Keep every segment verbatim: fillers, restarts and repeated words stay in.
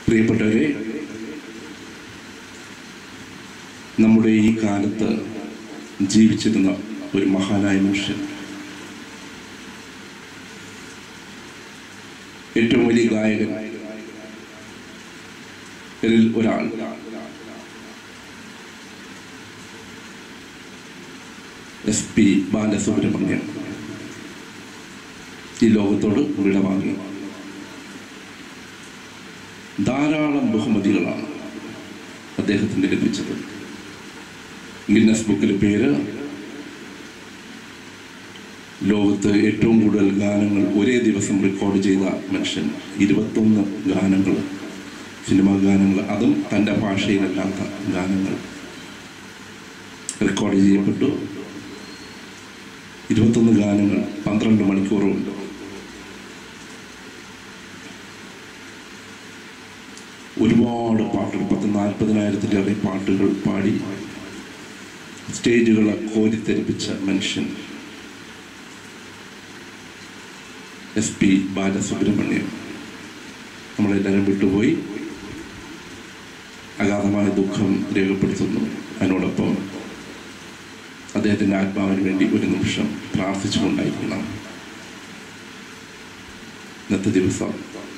പ്രിയപ്പെട്ടവരെ, നമ്മുടെ ഈ കാലത്ത് ജീവിച്ചിരുന്ന ഒരു മഹാനായ മനുഷ്യൻ, ഏറ്റവും വലിയ ഗായകൻ ഒരാൾ, എസ് പി ബാലസുബ്രഹ്മണ്യം ഈ ലോകത്തോട് വിടവാങ്ങി. ധാരാളം ബഹുമതികളാണ് അദ്ദേഹത്തിന് ലഭിച്ചത്. ഗിന്നസ് ബുക്കിലെ പേര് ലോകത്ത് ഏറ്റവും കൂടുതൽ ഗാനങ്ങൾ ഒരേ ദിവസം റെക്കോർഡ് ചെയ്ത മനുഷ്യൻ. ഇരുപത്തൊന്ന് ഗാനങ്ങൾ, സിനിമാ ഗാനങ്ങൾ, അതും തൻ്റെ ഭാഷയിലല്ലാത്ത ഗാനങ്ങൾ റെക്കോർഡ് ചെയ്യപ്പെട്ടു. ഇരുപത്തൊന്ന് ഗാനങ്ങൾ പന്ത്രണ്ട് മണിക്കൂറുണ്ട്. ഒരുപാട് പാട്ടുകൾ, പത്ത് നാൽപ്പതിനായിരത്തിലേറെ പാട്ടുകൾ പാടി സ്റ്റേജുകളെ കോരിത്തെരിപ്പിച്ച മനുഷ്യൻ എസ് പി ബാലസുബ്രഹ്മണ്യം നമ്മളെല്ലാവരും വിട്ടുപോയി. അഗാധമായ ദുഃഖം രേഖപ്പെടുത്തുന്നു. അതിനോടൊപ്പം അദ്ദേഹത്തിൻ്റെ ആത്മാവിന് വേണ്ടി ഒരു നിമിഷം പ്രാർത്ഥിച്ചുകൊണ്ടായിരിക്കണം. ഇന്നത്തെ ദിവസം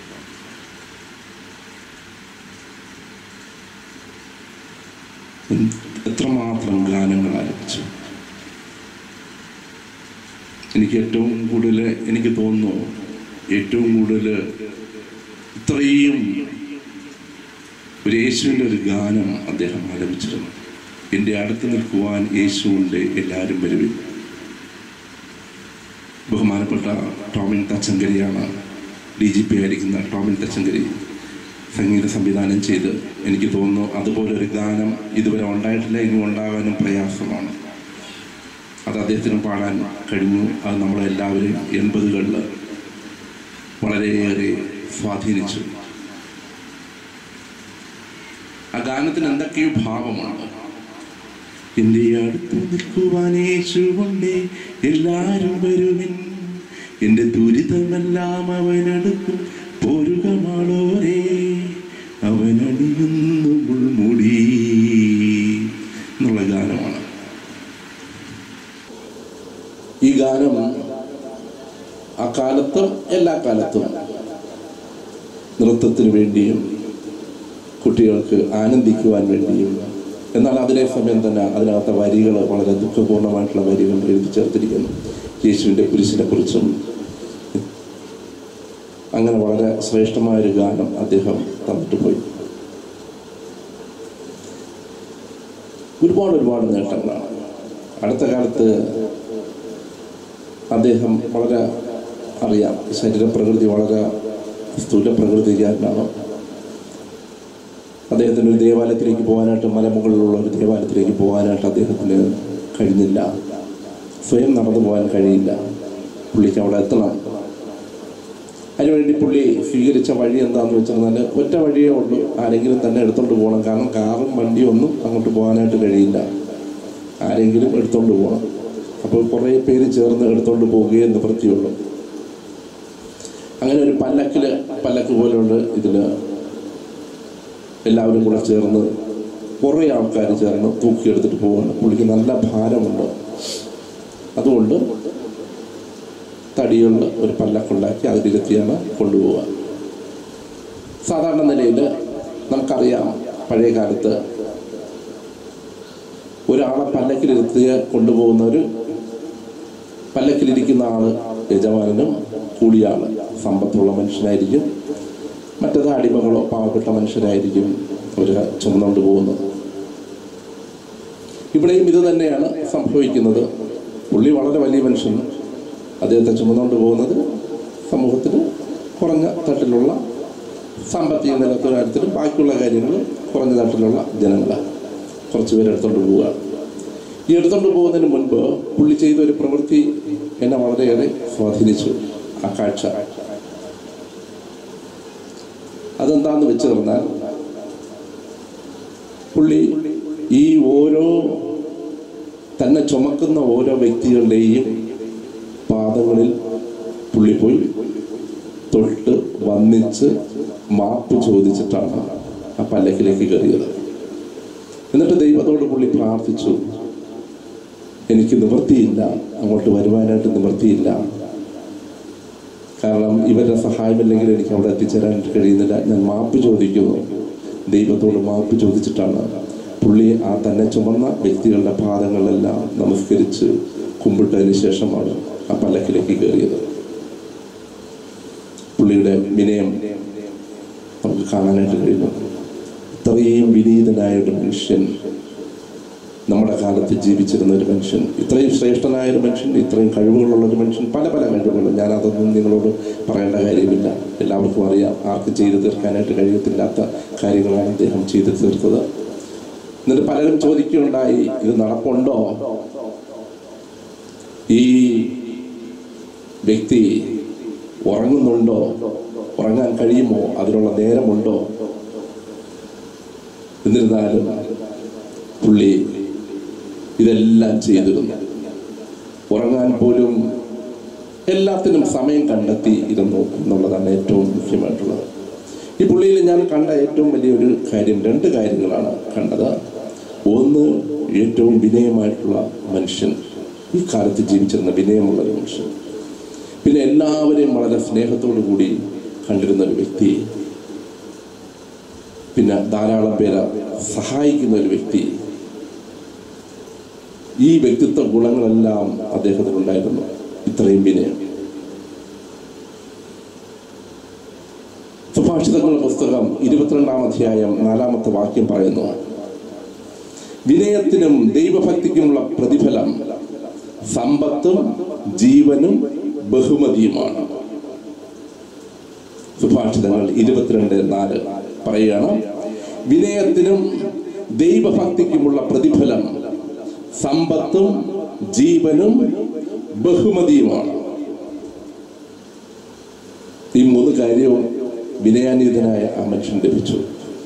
എത്രമാത്രം ഗാനങ്ങൾ ആലപിച്ചു. എനിക്ക് ഏറ്റവും കൂടുതൽ എനിക്ക് തോന്നുന്നു ഏറ്റവും കൂടുതൽ ഇത്രയും ഒരു യേശുവിൻ്റെ ഒരു ഗാനം അദ്ദേഹം ആലപിച്ചിരുന്നു. എൻ്റെ അടുത്ത് നിൽക്കുവാൻ യേശുവിൻ്റെ എല്ലാവരും വരുവിൻ. ബഹുമാനപ്പെട്ട ടോമിൻ തച്ചങ്കരിയാണ് ഡി ജി പി ആയിരിക്കുന്ന ടോമിൻ തച്ചങ്കരി സംഗീത സംവിധാനം ചെയ്ത്. എനിക്ക് തോന്നുന്നു അതുപോലൊരു ഗാനം ഇതുവരെ ഉണ്ടായിട്ടില്ല, ഇനി ഉണ്ടാകാനും പ്രയാസമാണ്. അത് അദ്ദേഹത്തിന് പാടാൻ കഴിഞ്ഞു. അത് നമ്മളെല്ലാവരും എൺപതുകളിൽ വളരെയേറെ സ്വാധീനിച്ചു. ആ ഗാനത്തിന് എന്തൊക്കെയോ ഭാവമാണ്. എൻ്റെ അടുത്ത് നിൽക്കുവാൻ യേശുവുണ്ടേ, എല്ലാവരും വരുവിൻ, എൻ്റെ ദുരിതമെല്ലാം അവനെടുക്കും, പോരുക മാളോരേ, അവനണിയുന്നു മുൾമുടി എന്നുള്ള ഗാനമാണ്. ഈ ഗാനം ആ കാലത്തും എല്ലാ കാലത്തും നൃത്തത്തിന് വേണ്ടിയും കുട്ടികൾക്ക് ആനന്ദിക്കുവാൻ വേണ്ടിയും, എന്നാൽ അതേ സമയം തന്നെ അതിനകത്തെ വരികൾ വളരെ ദുഃഖപൂർണമായിട്ടുള്ള വരികൾ എഴുതി ചേർത്തിരിക്കുന്നു. യേശുവിൻ്റെ കുരിശിനെ കുറിച്ചും അങ്ങനെ വളരെ ശ്രേഷ്ഠമായൊരു ഗാനം അദ്ദേഹം തന്നിട്ട് പോയി. ഒരുപാട് ഒരുപാട് നേട്ടങ്ങളാണ്. അടുത്ത കാലത്ത് അദ്ദേഹം വളരെ അറിയാം, ശരീരപ്രകൃതി വളരെ സ്ഥൂല പ്രകൃതിക്കാരനാണ്. അദ്ദേഹത്തിന് ഒരു ദേവാലയത്തിലേക്ക് പോകാനായിട്ട്, മലമുകളിലുള്ള ഒരു ദേവാലയത്തിലേക്ക് പോകാനായിട്ട് അദ്ദേഹത്തിന് കഴിഞ്ഞില്ല. സ്വയം നടന്നു പോകാൻ കഴിയില്ല. പുള്ളിക്ക് അവിടെ എത്തണം. അതിനുവേണ്ടി പുള്ളി സ്വീകരിച്ച വഴി എന്താണെന്ന് വെച്ചിരുന്നാൽ ഒറ്റ വഴിയേ ഉള്ളൂ, ആരെങ്കിലും തന്നെ എടുത്തുകൊണ്ട് പോകണം. കാരണം കാറും വണ്ടിയും ഒന്നും അങ്ങോട്ട് പോകാനായിട്ട് കഴിയില്ല, ആരെങ്കിലും എടുത്തുകൊണ്ട് പോകണം. അപ്പോൾ കുറേ പേര് ചേർന്ന് എടുത്തുകൊണ്ട് പോവുകയേ നിവൃത്തിയുള്ളൂ. അങ്ങനെ ഒരു പല്ലക്കിൽ പല്ലക്ക് പോലെയുള്ള ഇതിൽ എല്ലാവരും കൂടെ ചേർന്ന് കുറേ ആൾക്കാർ ചേർന്ന് തൂക്കിയെടുത്തിട്ട് പോവുകയാണ്. പുള്ളിക്ക് നല്ല ഭാരമുണ്ട്. അതുകൊണ്ട് തടിയുള്ള ഒരു പല്ലക്കുണ്ടാക്കി അതിലിരുത്തിയാണ് കൊണ്ടുപോവുക. സാധാരണ നിലയിൽ നമുക്കറിയാം, പഴയ കാലത്ത് ഒരാളെ പല്ലക്കിലിരുത്തിയ കൊണ്ടുപോകുന്നവർ, പല്ലക്കിലിരിക്കുന്ന ആൾ യജമാനനും കൂടിയ ആൾ സമ്പത്തുള്ള മനുഷ്യനായിരിക്കും, മറ്റേത് അടിമകളോ പാവപ്പെട്ട മനുഷ്യരായിരിക്കും അവർ ചുമന്നുകൊണ്ട് പോകുന്നത്. ഇവിടെയും ഇത് തന്നെയാണ് സംഭവിക്കുന്നത്. പുള്ളി വളരെ വലിയ മനുഷ്യൻ, അദ്ദേഹത്തെ ചുമന്നുകൊണ്ട് പോകുന്നത് സമൂഹത്തിൽ കുറഞ്ഞ തട്ടിലുള്ള സാമ്പത്തിക നിലത്തെ കാര്യത്തിലും ബാക്കിയുള്ള കാര്യങ്ങൾ കുറഞ്ഞ തട്ടിലുള്ള ജനങ്ങളാണ്. കുറച്ച് പേര് എടുത്തുകൊണ്ട് പോവുക. ഈ എടുത്തുകൊണ്ട് പോകുന്നതിന് മുൻപ് പുള്ളി ചെയ്ത ഒരു പ്രവൃത്തി എന്നെ വളരെയേറെ സ്വാധീനിച്ചു. ആ കാഴ്ച അതെന്താണെന്ന് വെച്ച് പറഞ്ഞാൽ, പുള്ളി ഈ ഓരോ തന്നെ ചുമക്കുന്ന ഓരോ വ്യക്തികളുടെയും പാദങ്ങളിൽ പുള്ളി പോയി തൊട്ട് വന്നിച്ച് മാപ്പ് ചോദിച്ചിട്ടാണ് ആ പല്ലക്കിലേക്ക് കയറിയത്. എന്നിട്ട് ദൈവത്തോട് പുള്ളി പ്രാർത്ഥിച്ചു, എനിക്ക് നിവൃത്തിയില്ല, അങ്ങോട്ട് വരുവാനായിട്ട് നിവൃത്തിയില്ല, കാരണം ഇവരുടെ സഹായമില്ലെങ്കിൽ എനിക്ക് അവിടെ എത്തിച്ചേരാൻ കഴിയുന്നില്ല, ഞാൻ മാപ്പ് ചോദിക്കുന്നു. ദൈവത്തോട് മാപ്പ് ചോദിച്ചിട്ടാണ് പുള്ളി ആ തന്നെ ചുമന്ന വ്യക്തികളുടെ പാദങ്ങളെല്ലാം നമസ്കരിച്ച് കുമ്പിട്ടതിന് ശേഷമാണ് ആ പല്ലക്കിലേക്ക് കയറിയത്. പുള്ളിയുടെ വിനയം നമുക്ക് കാണാനായിട്ട് കഴിയുന്നു. ഇത്രയും വിനീതനായ ഒരു മനുഷ്യൻ, നമ്മുടെ കാലത്ത് ജീവിച്ചിരുന്ന ഒരു മനുഷ്യൻ, ഇത്രയും ശ്രേഷ്ഠനായ ഒരു മനുഷ്യൻ, ഇത്രയും കഴിവുകളുള്ള ഒരു മനുഷ്യൻ, പല പല കഴിവുകൾ, ഞാനതൊന്നും നിങ്ങളോട് പറയേണ്ട കാര്യമില്ല, എല്ലാവർക്കും അറിയാം. ആർക്കും ചെയ്തു തീർക്കാനായിട്ട് കഴിയത്തില്ലാത്ത കാര്യങ്ങളാണ് അദ്ദേഹം ചെയ്തു തീർത്തത്. എന്നിട്ട് പലരും ചോദിക്കുകയുണ്ടായി, ഇത് നടപ്പുണ്ടോ? ഈ വ്യക്തി ഉറങ്ങുന്നുണ്ടോ? ഉറങ്ങാൻ കഴിയുമോ? അതിനുള്ള നേരമുണ്ടോ? എന്നിരുന്നാലും പുള്ളി ഇതെല്ലാം ചെയ്തിരുന്നു. ഉറങ്ങാൻ പോലും എല്ലാത്തിനും സമയം കണ്ടെത്തി ഇരുന്നു എന്നുള്ളതാണ് ഏറ്റവും മുഖ്യമായിട്ടുള്ളത്. ഈ പുള്ളിയിൽ ഞാൻ കണ്ട ഏറ്റവും വലിയൊരു കാര്യം, രണ്ട് കാര്യങ്ങളാണ് കണ്ടത്. ഒന്ന്, ഏറ്റവും വിനയമായിട്ടുള്ള മനുഷ്യൻ, ഈ കാലത്ത് ജീവിച്ചിരുന്ന വിനയമുള്ള ഒരു മനുഷ്യൻ. പിന്നെ എല്ലാവരെയും വളരെ സ്നേഹത്തോടു കൂടി കണ്ടിരുന്ന ഒരു വ്യക്തി. പിന്നെ ധാരാളം പേരെ സഹായിക്കുന്ന ഒരു വ്യക്തി. ഈ വ്യക്തിത്വ ഗുണങ്ങളെല്ലാം അദ്ദേഹത്തിനുണ്ടായിരുന്നു. ഇത്രയും വിനയം. സുഭാഷിതങ്ങളുടെ പുസ്തകം ഇരുപത്തിരണ്ടാം അധ്യായം നാലാമത്തെ വാക്യം പറയുന്നു, വിനയത്തിനും ദൈവഭക്തിക്കുമുള്ള പ്രതിഫലം സമ്പത്തും ജീവനും ബഹുമതിയുമാണ്. സുഭാഷിതങ്ങൾ ഇരുപത്തിരണ്ട് നാല് പറയുകയാണ്, വിനയത്തിനും ദൈവഭക്തിക്കുമുള്ള പ്രതിഫലം സമ്പത്തും ജീവനും ബഹുമതിയുമാണ്. ഈ മൂന്ന് കാര്യവും വിനയാന്വിതനായ ആ മനുഷ്യൻ ലഭിച്ചു.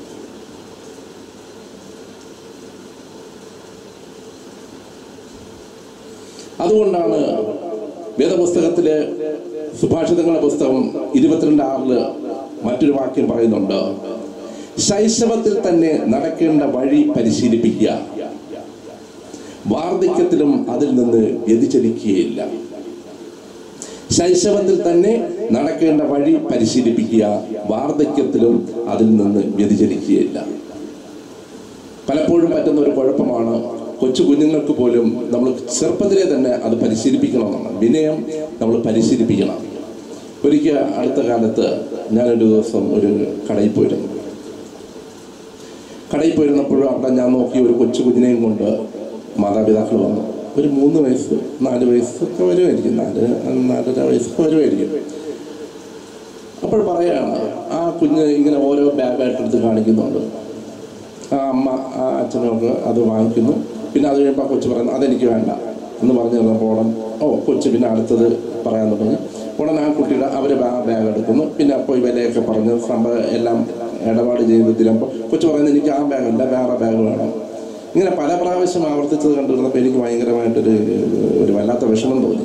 അതുകൊണ്ടാണ് വേദപുസ്തകത്തിലെ സുഭാഷിതങ്ങളുടെ പുസ്തകം ഇരുപത്തിരണ്ട് ആറില് മറ്റൊരു വാക്യം പറയുന്നുണ്ട്, ശൈശവത്തിൽ തന്നെ നടക്കേണ്ട വഴി പരിശീലിപ്പിക്കുക, വാർദ്ധക്യത്തിലും അതിൽ നിന്ന് വ്യതിചലിക്കുകയില്ല. ശൈശവത്തിൽ തന്നെ നടക്കേണ്ട വഴി പരിശീലിപ്പിക്കുക, വാർദ്ധക്യത്തിലും അതിൽ നിന്ന് വ്യതിചലിക്കുകയില്ല. പലപ്പോഴും പറ്റുന്ന ഒരു കുഴപ്പമാണ്, കൊച്ചു കുഞ്ഞുങ്ങൾക്ക് പോലും നമ്മൾ ചെറുപ്പത്തിലെ തന്നെ അത് പരിശീലിപ്പിക്കണമെന്നാണ്. വിനയം നമ്മൾ പരിശീലിപ്പിക്കണം. ഒരിക്കൽ അടുത്ത കാലത്ത് ഞാനൊരു ദിവസം ഒരു കടയിൽ പോയിരുന്നു. കടയിൽ പോയിരുന്നപ്പോഴും അവിടെ ഞാൻ നോക്കി ഒരു കൊച്ചു കുഞ്ഞിനെയും കൊണ്ട് മാതാപിതാക്കൾ വന്നു. ഒരു മൂന്ന് വയസ്സ് നാല് വയസ്സൊക്കെ വരുമായിരിക്കും, നാല് നാലര വയസ്സൊക്കെ വരുമായിരിക്കും. അപ്പോൾ പറയാണ്, ആ കുഞ്ഞ് ഇങ്ങനെ ഓരോ ബാഗായിട്ടെടുത്ത് കാണിക്കുന്നുണ്ട്. ആ അമ്മ ആ അച്ഛനൊക്കെ അത് വാങ്ങിക്കുന്നു. പിന്നെ അത് കഴിയുമ്പോൾ ആ കൊച്ചു പറയുന്നു, അതെനിക്ക് വേണ്ട എന്ന് പറഞ്ഞു തന്നപ്പോൾ ഉടൻ ഓ കൊച്ചു പിന്നെ അടുത്തത് പറയാൻ തുടങ്ങി. ഉടൻ ആ കുട്ടിയുടെ അവർ ആ ബാഗ് എടുക്കുന്നു. പിന്നെ അപ്പോൾ ഈ വിലയൊക്കെ പറഞ്ഞ് സംഭവം എല്ലാം ഇടപാട് ചെയ്ത് തരുമ്പോൾ കൊച്ചു പറയുന്നത്, എനിക്ക് ആ ബാഗല്ല, വേറെ ബാഗ് വേണം. ഇങ്ങനെ പല പ്രാവശ്യം ആവർത്തിച്ചത് കണ്ടിരുന്നപ്പോൾ എനിക്ക് ഭയങ്കരമായിട്ടൊരു ഒരു വല്ലാത്ത വിഷമം തോന്നി.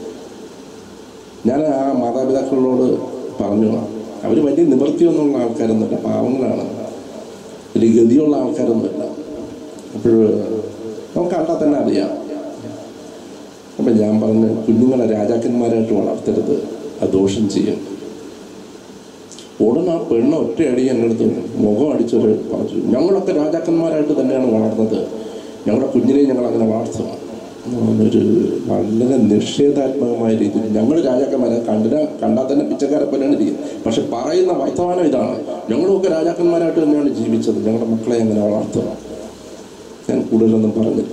ഞാൻ ആ മാതാപിതാക്കളോട് പറഞ്ഞു, അവർ വലിയ നിവൃത്തിയൊന്നുള്ള ആൾക്കാരൊന്നുമില്ല, പാവങ്ങളാണ്, വലിയ ഗതിയുള്ള ആൾക്കാരൊന്നുമില്ല. അപ്പോൾ നമുക്ക് കണ്ടാൽ തന്നെ അറിയാം. അപ്പം ഞാൻ പറഞ്ഞ്, കുഞ്ഞുങ്ങളെ രാജാക്കന്മാരായിട്ട് വളർത്തരുത്, അത് ദോഷം ചെയ്യും. ഉടനെ ആ പെണ്ണ് ഒറ്റയടി എൻ്റെ അടുത്ത് മുഖം അടിച്ചൊരു പറഞ്ഞു, ഞങ്ങളൊക്കെ രാജാക്കന്മാരായിട്ട് തന്നെയാണ് വളർന്നത്, ഞങ്ങളുടെ കുഞ്ഞിനെ ഞങ്ങൾ അങ്ങനെ വളർത്തുക. ഒരു വളരെ നിഷേധാത്മകമായ രീതിയിൽ ഞങ്ങൾ രാജാക്കന്മാരെ കണ്ടിനാ കണ്ടാൽ തന്നെ പിച്ചക്കാരെ പോലെയാണ് ഇരിക്കുന്നത്. പക്ഷെ പറയുന്ന വർത്തമാനം ഇതാണ്, ഞങ്ങളുമൊക്കെ രാജാക്കന്മാരായിട്ട് തന്നെയാണ് ജീവിച്ചത്, ഞങ്ങളുടെ മക്കളെ അങ്ങനെ വളർത്തുക. ഞാൻ കൂടുതലൊന്നും പറഞ്ഞില്ല.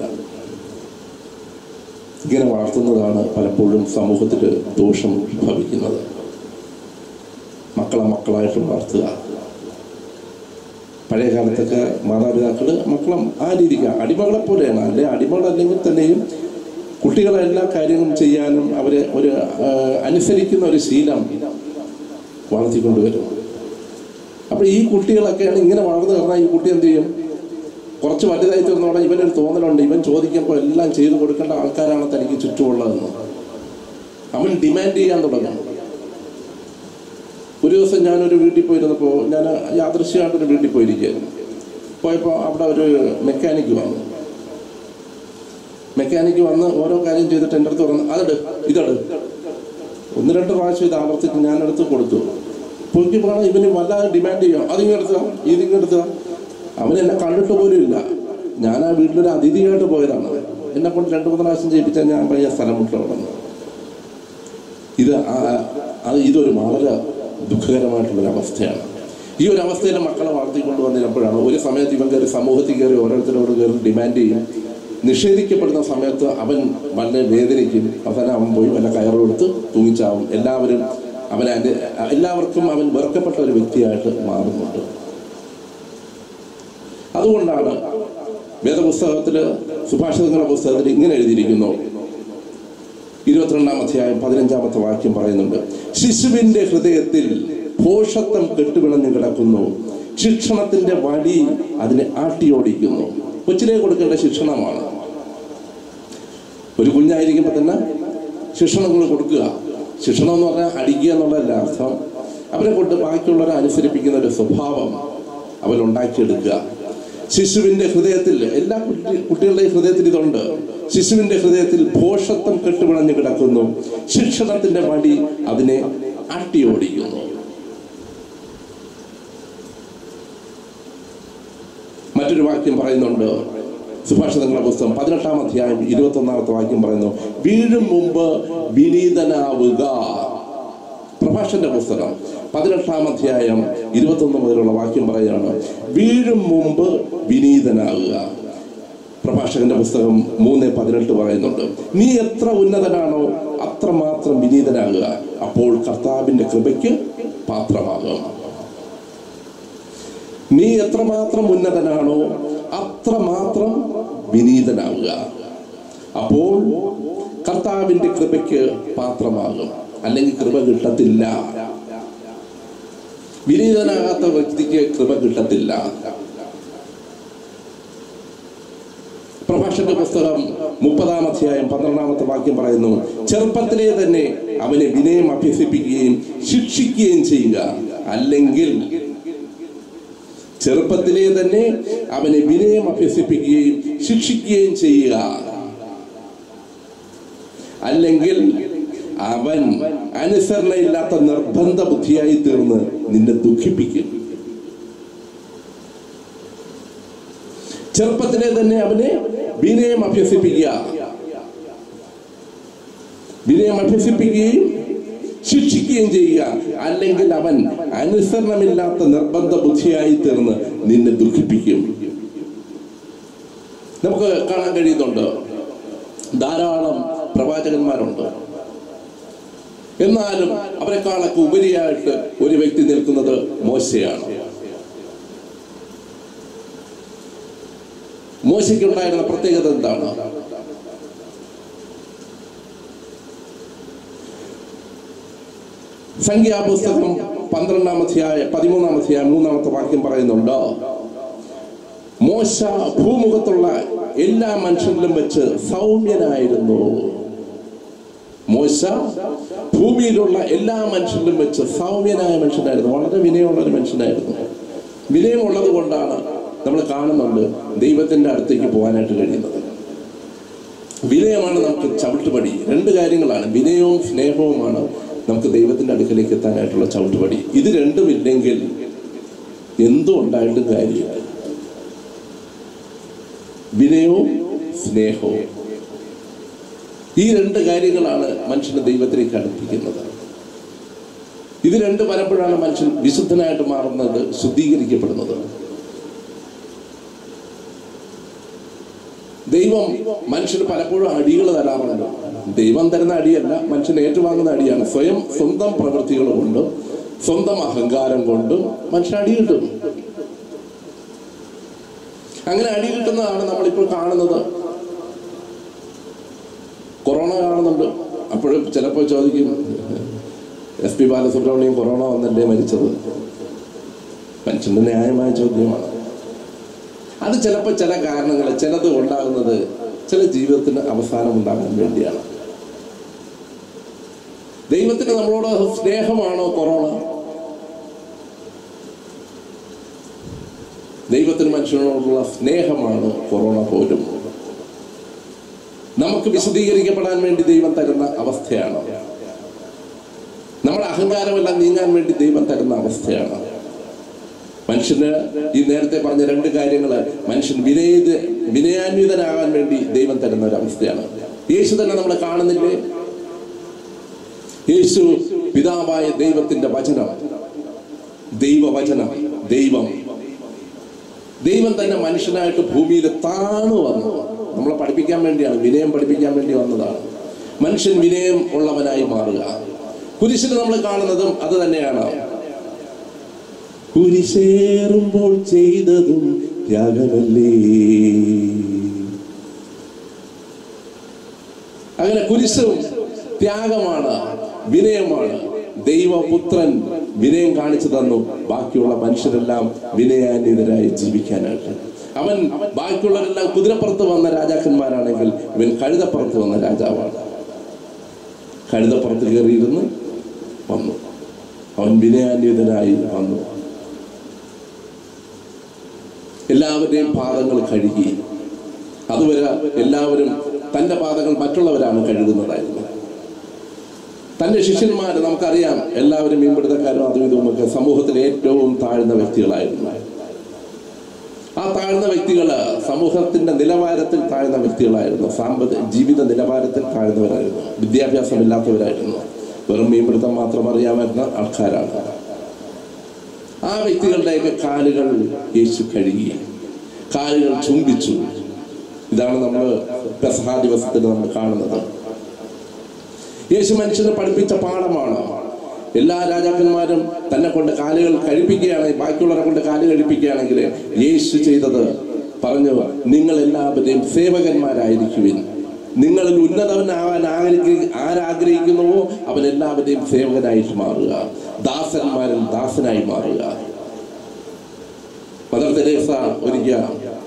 ഇങ്ങനെ വളർത്തുന്നതാണ് പലപ്പോഴും സമൂഹത്തിൽ ദോഷം ഭവിക്കുന്നത്. മക്കളെ മക്കളായിട്ട് വളർത്തുക. പഴയ കാലത്തൊക്കെ മാതാപിതാക്കൾ മക്കളും ആ രീതിക്ക് അടിമകളെ പോലെയാണ്. അല്ലെ അടിമകളല്ലെങ്കിൽ തന്നെയും കുട്ടികളെ എല്ലാ കാര്യങ്ങളും ചെയ്യാനും അവരെ ഒരു അനുസരിക്കുന്ന ഒരു ശീലം വളർത്തിക്കൊണ്ടുവരും. അപ്പോൾ ഈ കുട്ടികളൊക്കെയാണ് ഇങ്ങനെ വളർന്നു കഴിഞ്ഞാൽ ഈ കുട്ടി എന്ത് ചെയ്യും? കുറച്ച് വലുതായി തീർന്നോടെ ഇവനൊരു തോന്നലുണ്ട്, ഇവൻ ചോദിക്കുമ്പോൾ എല്ലാം ചെയ്തു കൊടുക്കേണ്ട ആൾക്കാരാണ് തനിക്ക് ചുറ്റുമുള്ളതെന്ന്. അവൻ ഡിമാൻഡ് ചെയ്യാൻ തുടങ്ങും. ഒരു ദിവസം ഞാനൊരു വീട്ടിൽ പോയിരുന്നപ്പോൾ ഞാൻ യാദൃശ്യമായിട്ടൊരു വീട്ടിൽ പോയിരിക്കുകയായിരുന്നു. പോയപ്പോൾ അവിടെ ഒരു മെക്കാനിക്ക് വന്നു. മെക്കാനിക്ക് വന്ന് ഓരോ കാര്യം ചെയ്തിട്ട് എൻ്റെ അടുത്ത് പറഞ്ഞു, അതട് ഇതട്. ഒന്ന് രണ്ട് പ്രാവശ്യം ഇത് ആവർത്തിച്ച് ഞാനെടുത്ത് കൊടുത്തു. പൊക്കി പോകണം, ഇവന് വല്ലാതെ ഡിമാൻഡ് ചെയ്യാം, അതിങ്ങെടുത്തുക ഇതിങ്ങെടുത്തുക. അവനെന്നെ കണ്ടിട്ട് പോലും ഇല്ല. ഞാൻ ആ വീട്ടിലൊരു അതിഥിയായിട്ട് പോയതാണ്. എന്നെ കൊണ്ട് രണ്ട് മൂന്ന് പ്രാവശ്യം ചെയ്യിപ്പിച്ചാൽ ഞാൻ പയ്യ സ്ഥലം വിട്ട് വന്നു. ഇത് അത് ഇതൊരു വളരെ ദുഃഖകരമായിട്ടുള്ളൊരവസ്ഥയാണ്. ഈ ഒരു അവസ്ഥയിൽ മക്കളെ വളർത്തിക്കൊണ്ട് വന്നിരുന്നപ്പോഴാണ് ഒരു സമയത്ത് ഇവൻ കയറി സമൂഹത്തിൽ കയറി ഓരോരുത്തരോട് കയറി ഡിമാൻഡ് ചെയ്യും. നിഷേധിക്കപ്പെടുന്ന സമയത്ത് അവൻ വളരെ വേദനിക്കും. അവസാനം അവൻ പോയി വല്ല കയറ് കൊടുത്ത് തൂങ്ങിച്ചാവും. എല്ലാവരും അവനെ എല്ലാവർക്കും അവൻ വെറുക്കപ്പെട്ട ഒരു വ്യക്തിയായിട്ട് മാറുന്നുണ്ട്. അതുകൊണ്ടാണ് വേദപുസ്തകത്തില് സുഭാഷിതങ്ങളുടെ പുസ്തകത്തിൽ ഇങ്ങനെ എഴുതിയിരിക്കുന്നു. ഇരുപത്തിരണ്ടാം അധ്യായം പതിനഞ്ചാമത്തെ വാക്യം പറയുന്നുണ്ട്, ശിശുവിന്റെ ഹൃദയത്തിൽ ഭോഷത്വം കെട്ടുപിണഞ്ഞു കിടക്കുന്നു, ശിക്ഷണത്തിന്റെ വടി അതിനെ ആട്ടിയോടിക്കുന്നു. കൊച്ചിലെ കൊടുക്കേണ്ട ശിക്ഷണമാണ്. ഒരു കുഞ്ഞായിരിക്കുമ്പോൾ തന്നെ ശിക്ഷണങ്ങൾ കൊടുക്കുക. ശിക്ഷണം എന്ന് പറഞ്ഞാൽ അടിക്കുക എന്നുള്ളതല്ല അർത്ഥം. അവരെ കൊണ്ട് ബാക്കിയുള്ളവരെ അനുസരിപ്പിക്കുന്ന ഒരു സ്വഭാവം അവരുണ്ടാക്കിയെടുക്കുക. ശിശുവിന്റെ ഹൃദയത്തിൽ, എല്ലാ കുട്ടി കുട്ടികളുടെയും ഹൃദയത്തിൽ ഇതുണ്ട്. ശിശുവിന്റെ ഹൃദയത്തിൽ ഭോഷത്വം കെട്ടുപിണഞ്ഞു കിടക്കുന്നു, ശിക്ഷണത്തിന്റെ വടി അതിനെ ആട്ടിയോടിക്കുന്നു. മറ്റൊരു വാക്യം പറയുന്നുണ്ട്, സുഭാഷിതങ്ങളുടെ പുസ്തകം പതിനെട്ടാം അധ്യായം ഇരുപത്തി ഒന്നാമത്തെ വാക്യം പറയുന്നു, വീഴും മുമ്പ് വിനീതനാവുക. പ്രഭാഷന്റെ പുസ്തകം പതിനെട്ടാം അധ്യായം ഇരുപത്തി ഒന്ന് മുതലുള്ള വാക്യം പറയുകയാണ്, വീഴും മുമ്പ് വിനീതനാവുക. പ്രഭാഷകന്റെ പുസ്തകം മൂന്ന് പതിനെട്ട് പറയുന്നുണ്ട്, നീ എത്ര ഉന്നതനാണോ അത്രമാത്രം വിനീതനാകുക, അപ്പോൾ കർത്താവിന്റെ കൃപയ്ക്ക് പാത്രമാകും. നീ എത്രമാത്രം ഉന്നതനാണോ അത്രമാത്രം വിനീതനാവുക, അപ്പോൾ കർത്താവിന്റെ കൃപയ്ക്ക് പാത്രമാകും. അല്ലെങ്കിൽ കൃപ കിട്ടത്തില്ല. വിനീതനാകാത്ത വ്യക്തിക്ക് കൃപ കിട്ടത്തില്ല. പ്രഭാഷകന്റെ പുസ്തകം മുപ്പതാം അധ്യായം പന്ത്രണ്ടാമത്തെ വാക്യം പറയുന്നു, ചെറുപ്പത്തിലെ തന്നെ അവനെ വിനയം അഭ്യസിപ്പിക്കുകയും ശിക്ഷിക്കുകയും ചെയ്യുക, അല്ലെങ്കിൽ ചെറുപ്പത്തിലെ തന്നെ അവനെ വിനയം അഭ്യസിപ്പിക്കുകയും ശിക്ഷിക്കുകയും ചെയ്യുക, അല്ലെങ്കിൽ അവൻ അനുസരണയില്ലാത്ത നിർബന്ധ ബുദ്ധിയായി തീർന്ന് നിന്നെ ദുഃഖിപ്പിക്കും. ചെറുപ്പത്തിലെ തന്നെ അവനെ വിനയം അഭ്യസിപ്പിക്കുക, വിനയം അഭ്യസിപ്പിക്കുകയും ശിക്ഷിക്കുകയും ചെയ്യുക, അല്ലെങ്കിൽ അവൻ അനുസരണമില്ലാത്ത നിർബന്ധ ബുദ്ധിയായി തീർന്ന് നിന്നെ ദുഃഖിപ്പിക്കും. നമുക്ക് കാണാൻ കഴിയുന്നുണ്ട്, ധാരാളം പ്രവാചകന്മാരുണ്ട്. എന്നാലും അവരെക്കാളൊക്കെ ഉപരിയായിട്ട് ഒരു വ്യക്തി നിൽക്കുന്നത് മോശയാണ്. മോശയ്ക്കുണ്ടായിരുന്ന പ്രത്യേകത എന്താണ്? സംഖ്യാപുസ്തകം പന്ത്രണ്ടാം അധ്യായം പതിമൂന്നാം അധ്യായം മൂന്നാമത്തെ വാക്യം പറയുന്നുണ്ട്, മോശ ഭൂമുഖത്തുള്ള എല്ലാ മനുഷ്യരിലും വെച്ച് സൗമ്യനായിരുന്നു. മോശ ഭൂമിയിലുള്ള എല്ലാ മനുഷ്യരിലും വെച്ച് സൗമ്യനായ മനുഷ്യനായിരുന്നു. വളരെ വിനയമുള്ള ഒരു മനുഷ്യനായിരുന്നു. വിനയമുള്ളത് കൊണ്ടാണ് നമ്മൾ കാണുന്നുണ്ട് ദൈവത്തിന്റെ അടുത്തേക്ക് പോകാനായിട്ട് കഴിയുന്നത്. വിനയമാണ് നമുക്ക് ചവിട്ടുപടി. രണ്ട് കാര്യങ്ങളാണ്, വിനയവും സ്നേഹവുമാണ് നമുക്ക് ദൈവത്തിന്റെ അടുക്കലേക്ക് എത്താനായിട്ടുള്ള ചവിട്ടുപടി. ഇത് രണ്ടും ഇല്ലെങ്കിൽ എന്തും ഉണ്ടായിട്ടും കാര്യമില്ല. വിനയവും സ്നേഹവും, ഈ രണ്ട് കാര്യങ്ങളാണ് മനുഷ്യനെ ദൈവത്തിലേക്ക് അടുപ്പിക്കുന്നത്. ഇത് രണ്ട് പലപ്പോഴാണ് മനുഷ്യൻ വിശുദ്ധനായിട്ട് മാറുന്നത്, ശുദ്ധീകരിക്കപ്പെടുന്നത്. ദൈവം മനുഷ്യന് പലപ്പോഴും അടികൾ തരാറുണ്ട്. ദൈവം തരുന്ന അടിയല്ല, മനുഷ്യൻ ഏറ്റുവാങ്ങുന്ന അടിയാണ്. സ്വയം സ്വന്തം പ്രവൃത്തികൾ കൊണ്ടും സ്വന്തം അഹങ്കാരം കൊണ്ടും മനുഷ്യൻ അടി കിട്ടും. അങ്ങനെ അടി കിട്ടുന്നതാണ് നമ്മളിപ്പോൾ കാണുന്നത്. കൊറോണ കാണുന്നുണ്ട്. അപ്പോഴും ചിലപ്പോൾ ചോദിക്കും, എസ് പി ബാലസുബ്രമണ്യം കൊറോണ വന്നല്ലേ മരിച്ചത്? മനുഷ്യന്റെ ന്യായമായ ചോദ്യമാണ്. അത് ചിലപ്പോൾ ചില കാരണങ്ങൾ, ചിലത് ഉണ്ടാകുന്നത് ചില ജീവിതത്തിന് അവസാനം ഉണ്ടാകാൻ വേണ്ടിയാണ്. ദൈവത്തിന് നമ്മളോട് സ്നേഹമാണോ കൊറോണ? ദൈവത്തിന് മനുഷ്യനോടുള്ള സ്നേഹമാണ് കൊറോണ പോലും. നമുക്ക് വിശദീകരിക്കപ്പെടാൻ വേണ്ടി ദൈവം തരുന്ന അവസ്ഥയാണ്. നമ്മുടെ അഹങ്കാരമെല്ലാം നീങ്ങാൻ വേണ്ടി ദൈവം തരുന്ന അവസ്ഥയാണ്. മനുഷ്യന് ഈ നേരത്തെ പറഞ്ഞ രണ്ട് കാര്യങ്ങള് മനുഷ്യൻ വിനയ വിനയാന്വിതനാകാൻ വേണ്ടി ദൈവം തരുന്ന ഒരു അവസ്ഥയാണ്. യേശു തന്നെ നമ്മൾ കാണുന്നില്ലേ? യേശു പിതാവായ ദൈവത്തിന്റെ വചനം, ദൈവവചനം, ദൈവം ദൈവം തന്നെ മനുഷ്യനായിട്ട് ഭൂമിയിൽ താണു വന്നു. നമ്മളെ പഠിപ്പിക്കാൻ വേണ്ടിയാണ്, വിനയം പഠിപ്പിക്കാൻ വേണ്ടി വന്നതാണ്. മനുഷ്യൻ വിനയം ഉള്ളവനായി മാറുക. കുരിശിൽ നമ്മൾ കാണുന്നതും അത് തന്നെയാണ്. കുരിശേറുമ്പോൾ ചെയ്തതും ത്യാഗമല്ലേ. അങ്ങനെ കുരിശും ത്യാഗമാണ്, വിനയമാണ്. ദൈവപുത്രൻ വിനയം കാണിച്ചു തന്നു ബാക്കിയുള്ള മനുഷ്യരെല്ലാം വിനയാന്വിതരായി ജീവിക്കാനായിട്ട്. അവൻ ബാക്കിയുള്ളവരെല്ലാം കുതിരപ്പുറത്ത് വന്ന രാജാക്കന്മാരാണെങ്കിൽ ഇവൻ കഴുതപ്പുറത്ത് വന്ന രാജാവാണ്. കഴുതപ്പുറത്ത് കയറിയിരുന്ന് വന്നു, അവൻ വിനയാന്വിതനായി വന്നു. എല്ലാവരുടെയും പാദങ്ങൾ കഴുകി. അതുവരെ എല്ലാവരും തൻ്റെ പാദങ്ങൾ മറ്റുള്ളവരാണ് കഴുകുന്നതായിരുന്നു. തൻ്റെ ശിഷ്യന്മാർ നമുക്കറിയാം, എല്ലാവരും മീൻപിടുത്തക്കാരും അതും ഇതുമൊക്കെ സമൂഹത്തിലെ ഏറ്റവും താഴ്ന്ന വ്യക്തികളായിരുന്നു. ആ താഴ്ന്ന വ്യക്തികള് സമൂഹത്തിന്റെ നിലവാരത്തിൽ താഴ്ന്ന വ്യക്തികളായിരുന്നു. സാമ്പത്തിക ജീവിത നിലവാരത്തിൽ താഴ്ന്നവരായിരുന്നു. വിദ്യാഭ്യാസമില്ലാത്തവരായിരുന്നു. വെറും മീൻപിടുത്തം മാത്രം അറിയാമായിരുന്ന ആൾക്കാരാണ്. ആ വ്യക്തികളുടെയൊക്കെ കാലുകൾ യേശു കഴുകി, കാലുകൾ ചുംബിച്ചു. ഇതാണ് നമ്മൾ പെസഹ ദിവസത്തിൽ നമ്മൾ കാണുന്നത്. യേശു മനുഷ്യനെ പഠിപ്പിച്ച പാഠമാണ്. എല്ലാ രാജാക്കന്മാരും തന്നെ കൊണ്ട് കാലുകൾ കഴിപ്പിക്കുകയാണെങ്കിൽ, ബാക്കിയുള്ളവരെ കൊണ്ട് കാല് കഴിപ്പിക്കുകയാണെങ്കിൽ യേശു ചെയ്തത് പറഞ്ഞു, നിങ്ങൾ എല്ലാവരുടെയും സേവകന്മാരായിരിക്കുവിൻ. നിങ്ങളിൽ ഉന്നതവനാകാൻ ആഗ്രഹി ആരാഗ്രഹിക്കുന്നുവോ അവൻ എല്ലാവരുടെയും സേവകനായിട്ട് മാറുക, ദാസന്മാരിൽ ദാസനായി മാറുക. മദർ തെരേസ ഒരിക്കൽ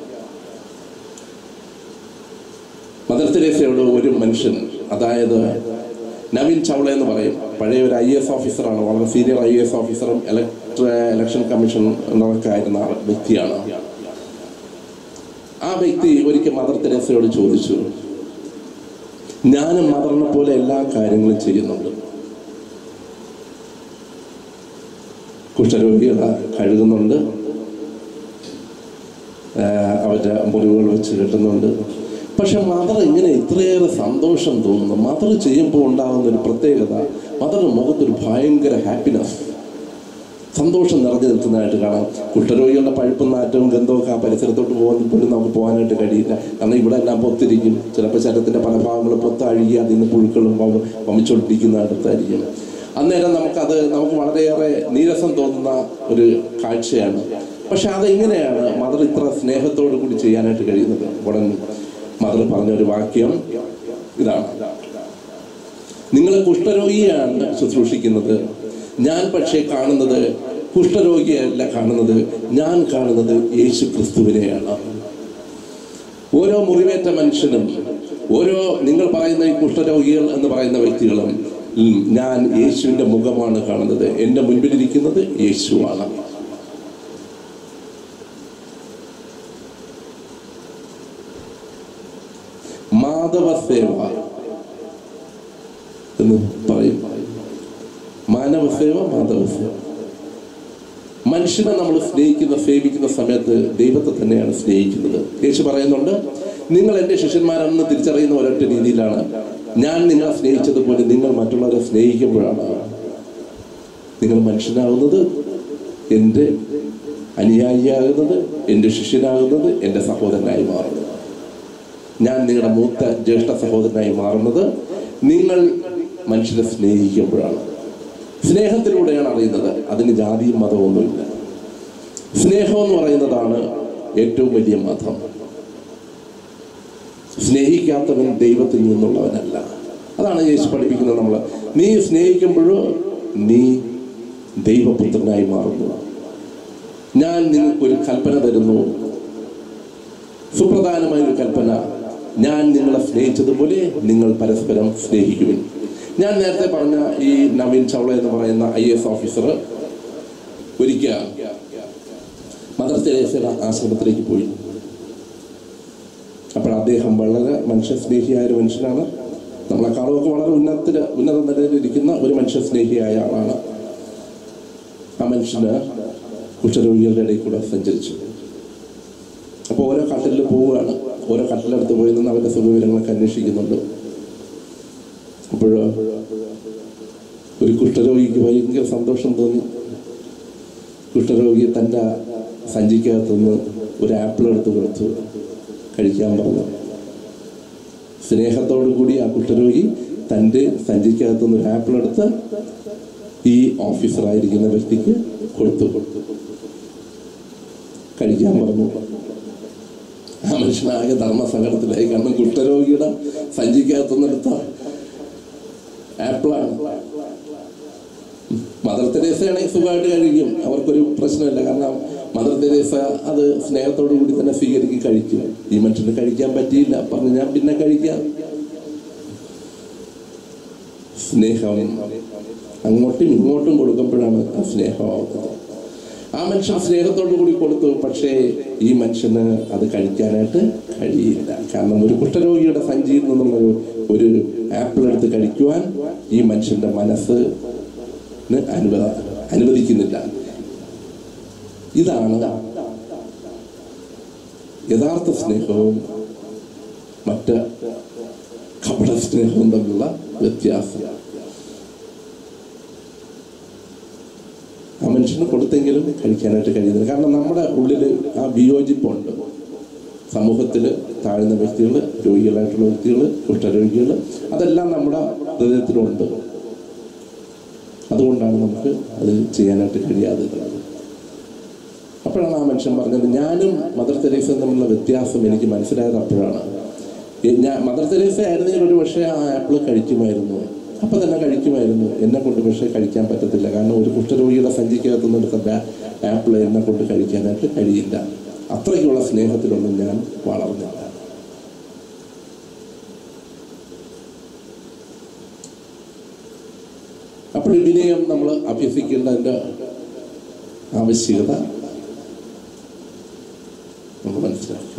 മദർ തെരേസയോട് ഒരു മനുഷ്യൻ, അതായത് നവീൻ ചൗള എന്ന് പറയും, പഴയ ഒരു ഐ എസ് ഓഫീസറാണ്, വളരെ സീനിയർ ഐ എസ് ഓഫീസറും ഇലക്ട്ര ഇലക്ഷൻ കമ്മീഷൻ എന്നൊക്കെ ആയിരുന്ന വ്യക്തിയാണ്. ആ വ്യക്തി ഒരിക്കൽ മദർ തെരേസയോട് ചോദിച്ചു, ഞാനും മദറിനെ പോലെ എല്ലാ കാര്യങ്ങളും ചെയ്യുന്നുണ്ട്, കുഷ്ഠരോഗികളെ കഴുകുന്നുണ്ട്, അവരുടെ മുറിവുകൾ വെച്ച് കെട്ടുന്നുണ്ട്, പക്ഷെ മദർ ഇങ്ങനെ ഇത്രയേറെ സന്തോഷം തോന്നുന്നു. മദർ ചെയ്യുമ്പോൾ ഉണ്ടാകുന്ന ഒരു പ്രത്യേകത, മദറിന്റെ മുഖത്തൊരു ഭയങ്കര ഹാപ്പിനെസ്, സന്തോഷം നിറഞ്ഞു നിൽക്കുന്നതായിട്ട് കാണാം. കുഷ്ഠരോഗികളുടെ പഴുപ്പും നാറ്റവും ഗന്ധമൊക്കെ ആ പരിസരത്തോട്ട് പോകുമ്പോഴും നമുക്ക് പോകാനായിട്ട് കഴിയില്ല. കാരണം ഇവിടെ എല്ലാം പൊത്തിരിക്കും. ചിലപ്പോൾ ശരീരത്തിൻ്റെ പല ഭാഗങ്ങളും പൊത്തഴുകി അതിൽ നിന്ന് പുഴുക്കളും വമിച്ചൊട്ടിരിക്കുന്ന അടുത്തായിരിക്കും. അന്നേരം നമുക്കത് നമുക്ക് വളരെയേറെ നീരസം തോന്നുന്ന ഒരു കാഴ്ചയാണ്. പക്ഷെ അതെങ്ങനെയാണ് മദർ ഇത്ര സ്നേഹത്തോടു കൂടി ചെയ്യാനായിട്ട് കഴിയുന്നത്? ഉടൻ മദർ പറഞ്ഞൊരു വാക്യം ഇതാണ്, നിങ്ങൾ കുഷ്ഠരോഗിയാണ് ശുശ്രൂഷിക്കുന്നത്, ഞാൻ പക്ഷേ കാണുന്നത് കുഷ്ഠരോഗിയല്ല കാണുന്നത്, ഞാൻ കാണുന്നത് യേശു ക്രിസ്തുവിനെയാണ്. ഓരോ മുറിവേറ്റ മനുഷ്യനും, ഓരോ നിങ്ങൾ പറയുന്ന ഈ കുഷ്ഠരോഗികൾ എന്ന് പറയുന്ന വ്യക്തികളും ഞാൻ യേശുവിൻ്റെ മുഖമാണ് കാണുന്നത്. എൻ്റെ മുൻപിലിരിക്കുന്നത് യേശുവാണ്. മാധവസേവ എന്ന് പറയും. മാനവസേവ, മാധവസേവ. മനുഷ്യനെ നമ്മൾ സ്നേഹിക്കുന്ന സേവിക്കുന്ന സമയത്ത് ദൈവത്തെ തന്നെയാണ് സ്നേഹിക്കുന്നത്. യേശു പറയുന്നുണ്ട്, നിങ്ങൾ എൻ്റെ ശിഷ്യന്മാരെന്ന് തിരിച്ചറിയുന്ന ഒരൊറ്റ രീതിയിലാണ്, ഞാൻ നിങ്ങളെ സ്നേഹിച്ചതുപോലെ നിങ്ങൾ മറ്റുള്ളവരെ സ്നേഹിക്കുമ്പോഴാണ് നിങ്ങൾ മനുഷ്യനാകുന്നത്, എൻ്റെ അനുയായിയാകുന്നത്, എൻ്റെ ശിഷ്യനാകുന്നത്, എൻ്റെ സഹോദരനായി മാറുന്നത്. ഞാൻ നിങ്ങളുടെ മൂത്ത ജ്യേഷ്ഠ സഹോദരനായി മാറുന്നത് നിങ്ങൾ മനുഷ്യരെ സ്നേഹിക്കുമ്പോഴാണ്. സ്നേഹത്തിലൂടെയാണ് അറിയുന്നത്. അതിന് ജാതിയും മതമൊന്നുമില്ല. സ്നേഹം എന്ന് പറയുന്നതാണ് ഏറ്റവും വലിയ മതം. സ്നേഹിക്കാത്തവൻ ദൈവത്തിൽ നിന്നുള്ളവനല്ല. അതാണ് യേശു പഠിപ്പിക്കുന്നത്. നമ്മൾ നീ സ്നേഹിക്കുമ്പോഴോ നീ ദൈവപുത്രനായി മാറുന്നു. ഞാൻ നിങ്ങൾക്കൊരു കൽപ്പന തരുന്നു, സുപ്രധാനമായൊരു കൽപ്പന, ഞാൻ നിങ്ങളെ സ്നേഹിച്ചതുപോലെ നിങ്ങൾ പരസ്പരം സ്നേഹിക്കുവിൻ. ഞാൻ നേരത്തെ പറഞ്ഞ ഈ നവീൻ ചൗള എന്ന് പറയുന്ന ഐ എസ് ഓഫീസർ ഒരിക്കൽ മദർ തെരേസയുടെ ആശ്രമത്തിലേക്ക് പോയി. അപ്പോൾ അദ്ദേഹം വളരെ മനുഷ്യസ്നേഹിയായ ഒരു മനുഷ്യനാണ്. നമ്മളെക്കാളുമൊക്കെ വളരെ ഉന്നതത്തിൽ ഉന്നത നിലയിലിരിക്കുന്ന ഒരു മനുഷ്യസ്നേഹിയായ ആളാണ്. ആ മനുഷ്യന് കുഷ്ഠരോഗികളുടെ ഇടയിൽ കൂടെ സഞ്ചരിച്ചു. അപ്പോൾ ഓരോ കട്ടിലിൽ പോവുകയാണ്. ഓരോ കട്ടിലെടുത്ത് പോയി നിന്ന് അവരുടെ സുഖവിവരങ്ങളൊക്കെ അന്വേഷിക്കുന്നുണ്ട്. അപ്പോൾ ഒരു കുഷ്ഠരോഗിക്ക് ഭയങ്കര സന്തോഷം തോന്നി. കുഷ്ഠരോഗി തൻ്റെ സഞ്ചിക്കകത്തുനിന്ന് ഒരു ആപ്പിൾ എടുത്ത് കൊടുത്തു കഴിക്കാൻ പറഞ്ഞു. സ്നേഹത്തോടു കൂടി ആ കുഷ്ഠരോഗി തൻ്റെ സഞ്ചിക്കകത്തുനിന്ന് ഒരു ആപ്പിൾ എടുത്ത് ഈ ഓഫീസറായിരിക്കുന്ന വ്യക്തിക്ക് കൊടുത്തു കൊടുത്തു കഴിക്കാൻ പറഞ്ഞു. ആ മനുഷ്യനാകെ ധർമ്മസങ്കടത്തിലായി. കാരണം കുഷ്ഠരോഗിയുടെ സഞ്ചിക്കകത്തുനിന്നെടുത്ത ആപ്പിളാണ്. മദർ തെരേസയാണെങ്കിൽ സുഖമായിട്ട് കഴിക്കും, അവർക്കൊരു പ്രശ്നമില്ല. കാരണം മദർ തെരേസ അത് സ്നേഹത്തോടു കൂടി തന്നെ സ്വീകരിക്കും, കഴിക്കും. ഈ മനുഷ്യന് കഴിക്കാൻ പറ്റിയില്ല, പറഞ്ഞു ഞാൻ പിന്നെ കഴിക്കാം. സ്നേഹം അങ്ങോട്ടും ഇങ്ങോട്ടും കൊടുക്കുമ്പോഴാണ് ആ സ്നേഹമാവുന്നത്. ആ മനുഷ്യൻ സ്നേഹത്തോടു കൂടി കൊടുത്തു. പക്ഷേ ഈ മനുഷ്യന് അത് കഴിക്കാനായിട്ട് കഴിയില്ല. കാരണം ഒരു കുഷ്ഠരോഗിയുടെ സഞ്ചിയിൽ നിന്നുള്ള ഒരു ആപ്പിൾ എടുത്ത് കഴിക്കുവാൻ ഈ മനുഷ്യന്റെ മനസ്സ് അനുവദ അനുവദിക്കുന്നില്ല. ഇതാണ് യഥാർത്ഥ സ്നേഹവും മറ്റ് കപട സ്നേഹവും തമ്മിലുള്ള വ്യത്യാസം. ആ മനുഷ്യന് കൊടുത്തെങ്കിലും കഴിക്കാനായിട്ട് കഴിയുന്നില്ല. കാരണം നമ്മുടെ ഉള്ളിൽ ആ വിയോജിപ്പുണ്ട്. സമൂഹത്തിൽ താഴ്ന്ന വ്യക്തികൾ, രോഗികളായിട്ടുള്ള വ്യക്തികൾ, കുഷ്ഠരോഗികൾ, അതെല്ലാം നമ്മുടെ ഹൃദയത്തിലുണ്ട്. അതുകൊണ്ടാണ് നമുക്ക് അത് ചെയ്യാനായിട്ട് കഴിയാതെ. അപ്പോഴാണ് ആ മനുഷ്യൻ പറഞ്ഞത്, ഞാനും മദർ തെരേസയും തമ്മിലുള്ള വ്യത്യാസം എനിക്ക് മനസ്സിലായത് അപ്പോഴാണ്. ഞാൻ മദർ തെരേസ ആയിരുന്നെങ്കിൽ ഒരു പക്ഷേ ആ ആപ്പിൾ കഴിക്കുമായിരുന്നു, അപ്പം തന്നെ കഴിക്കുമായിരുന്നു. എന്നെ കൊണ്ട് പക്ഷേ കഴിക്കാൻ പറ്റത്തില്ല. കാരണം ഒരു കുഷ്ഠരോഗിയുടെ സഞ്ചിക്കകത്തുനിന്ന് എടുത്ത ആപ്പിൾ എന്നെ കൊണ്ട് കഴിക്കാനായിട്ട് കഴിയില്ല. അത്രയ്ക്കുള്ള സ്നേഹത്തിലൊന്നും ഞാൻ വളർന്നില്ല. അപ്പോൾ വിനയം നമ്മൾ അഭ്യസിക്കേണ്ടതിൻ്റെ ആവശ്യകത നമ്മൾ മനസ്സിലാക്കുക.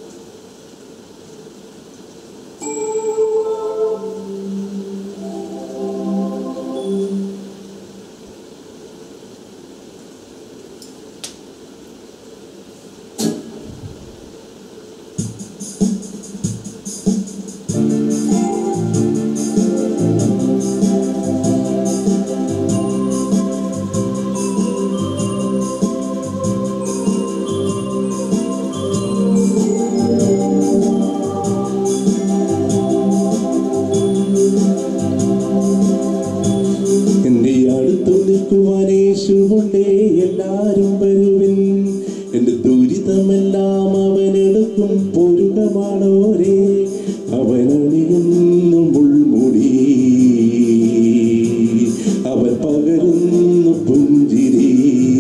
എല്ലാരും വരുവിൻ, എന്റെ ദുരിതമെല്ലാം അവനെടുക്കും പൊരുകമാണോരേ. അവനണിയുന്നു മുൾമുടി, അവൻ പകരുന്നു പുഞ്ചിരി.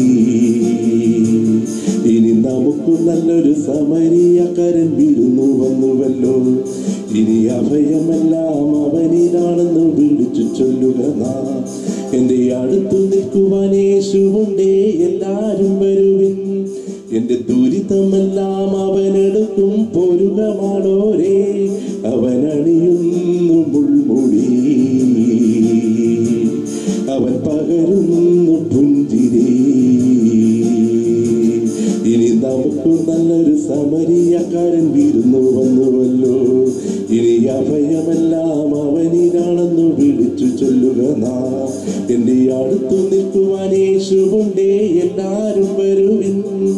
ഇനി നമുക്ക് നല്ലൊരു സമരിയക്കാരൻ വിരുന്നു വന്നുവല്ലോ. ഇനി അഭയമെല്ലാം അവനിലാണെന്ന് വിളിച്ചു ചൊല്ലുക നാം. എന്റെ അടുത്തു നിൽക്കുവാൻ യേശുവുണ്ടേ, എല്ലാരും വരുവിൻ, എന്റെ ദുരിതമെല്ലാം അവനെടുക്കും പൊരുകമാണോരേ. അവനണിയുന്നു മുൾമുടി, അവൻ പകരുന്നു പുഞ്ചിരി. ഇനി നമുക്ക് നല്ലൊരു സമരിയക്കാരൻ വിരുന്നു വന്നുവല്ലോ. ഇനി അഭയമെല്ലാം അവനിലാണെന്ന് വിളിച്ചു ചൊല്ലുക നാം. എന്റെ അടുത്തു നിൽക്കുവാൻ യേശുവുണ്ടേ, എല്ലാരും വരുവിൻ.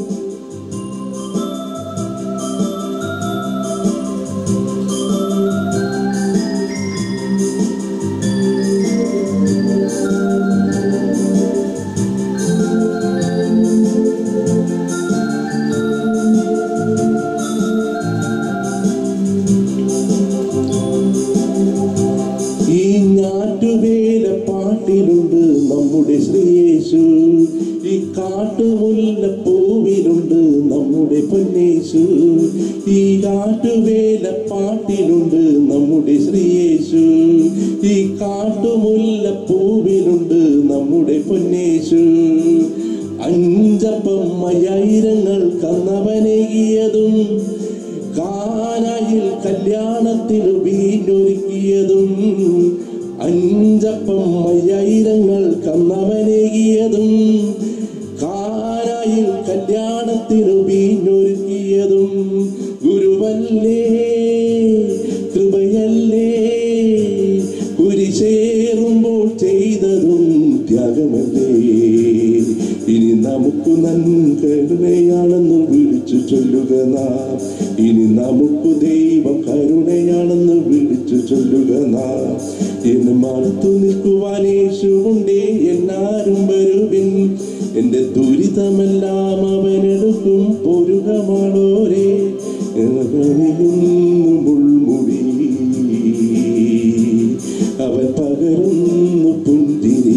പാട്ടിലുണ്ട് നമ്മുടെ ശ്രീയേശു, ഈ കാട്ടുമുല്ല പൂവിലുണ്ട് നമ്മുടെ പൊന്നേശു. ഈ കാട്ടുവേല പാട്ടിലുണ്ട് നമ്മുടെ ശ്രീയേശു, ഈ കാട്ടുമുല്ല പൂവിലുണ്ട് നമ്മുടെ പൊന്നേശു. അഞ്ചപ്പ അഞ്ചപ്പം അയ്യായിരങ്ങൾ കന്നവനേകിയതും കാനായിൽ കല്യാണത്തിന് വീഞ്ഞൊരുക്കിയതും അഞ്ചപ്പം അയ്യായിരങ്ങൾ കന്നവനേകിയതും കാനായിൽ കല്യാണത്തിന് വീഞ്ഞൊരുക്കിയതും ഗുരുവല്ലേ കൃപയല്ലേ കുരിശേറുമ്പോൾ ചെയ്തതും ത്യാഗമല്ലേ ഇനി നമുക്ക് നന്മയാണെന്ന് വിളിച്ചു ചൊല്ലുക നാം ഇനി നമുക്ക് ദൈവം കരുണയാണെന്ന് വിളിച്ചു ചൊല്ലുക നാം എന്ന് മടുത്തു നിൽക്കുവാൻ യേശുവുണ്ടേ എന്നാരും വരുവിൻ എന്റെ ദുരിതമെല്ലാം അവനെടുക്കും പൊരുകമാളോരേ മുൾമുടി അവൻ പകരുന്നു പുഞ്ചിരി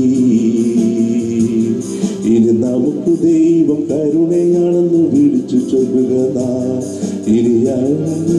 ഇനി നമുക്ക് ദൈവം കരുണയാണെന്ന് വിളിച്ചു ചൊല്ലുക നാം ഇനിയാണ്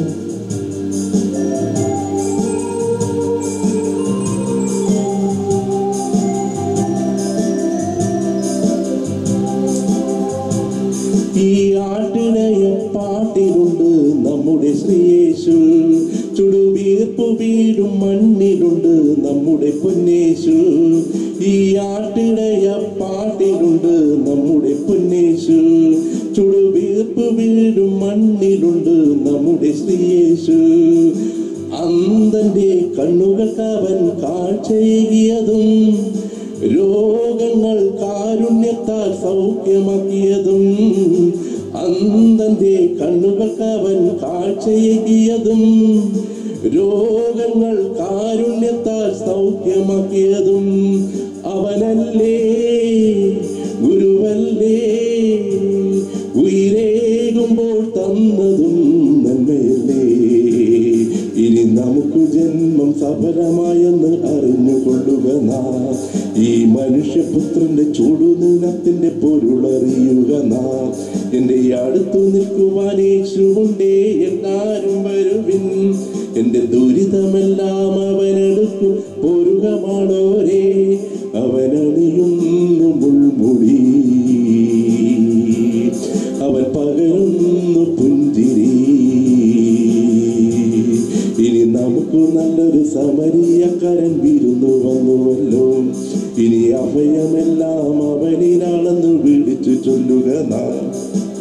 ഈ ആട്ടിടയ പാട്ടിലുണ്ട് നമ്മുടെ ശ്രീയേശു ചുടുവീർപ്പു വീടും മണ്ണിലുണ്ട് നമ്മുടെ പൊന്നേശു ഈ ആട്ടിടയ പാട്ടിലുണ്ട് നമ്മുടെ പൊന്നേശു ചുടുവീർപ്പു വീടും മണ്ണിലുണ്ട് നമ്മുടെ ശ്രീയേശു അന്തന്റെ കണ്ണുകൾക്ക് അവൻ കാഴ്ചയേകിയതും രോഗങ്ങൾ കാരുണ്യത്താൽ സൗഖ്യമാക്കിയതും അന്തന്റെ കണ്ണുകൾക്ക് അവൻ കാഴ്ചയേകിയതും രോഗങ്ങൾ കാരുണ്യത്താൽ സൗഖ്യമാക്കിയതും അവനല്ലേ ഗുരുവല്ലേ ഉയരേകുമ്പോൾ തന്നതും നന്മയല്ലേ ഇനി നമുക്ക് ജന്മം സഫലമായെന്ന് അറിഞ്ഞുകൊള്ളുക നാം ഈ മനുഷ്യപുത്രന്റെ ചൂടുനിലത്തിന്റെ പൊരുളറിയുക നാം എന്റെ അടുത്തു നിൽക്കുവാൻ യേശുവുണ്ടേ എല്ലാരും വരുവിൻ എന്റെ ദുരിതമെല്ലാം അവനെടുക്കും പൊരുകമാളോരേ അവനണിയുന്നു മുൾമുടി അവൻ പകരുന്നു പുഞ്ചിരി ഇനി നമുക്ക് നല്ലൊരു സമരിയക്കാരൻ വിരുന്നു വന്നുവല്ലോ ഇനി അഭയമെല്ലാം അവനിലാണെന്ന് വിളിച്ചു ചൊല്ലുക നാം